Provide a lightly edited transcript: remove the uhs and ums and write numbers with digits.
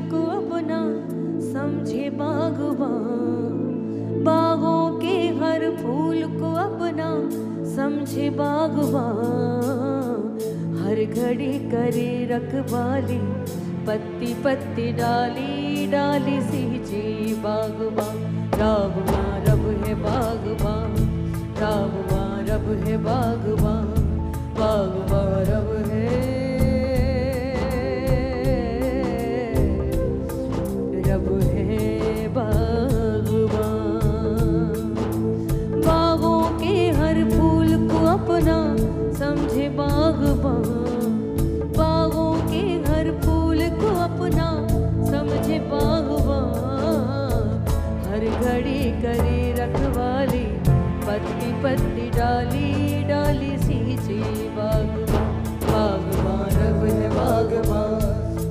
को अपना समझे बागबान, बागों के हर फूल को अपना समझे बागबान। हर घड़ी करे रखवाली, पत्ती पत्ती डाली डाली सींचे बागबान। रागबान रब है बागबान, रागबान रब है बागबान, बागबान रब है, रब है बागबान। बागों के हर फूल को अपना समझे बागबान, बागों के हर फूल को अपना समझे बागबान। हर घड़ी करे रखवाली, पत्ती पत्ती डाली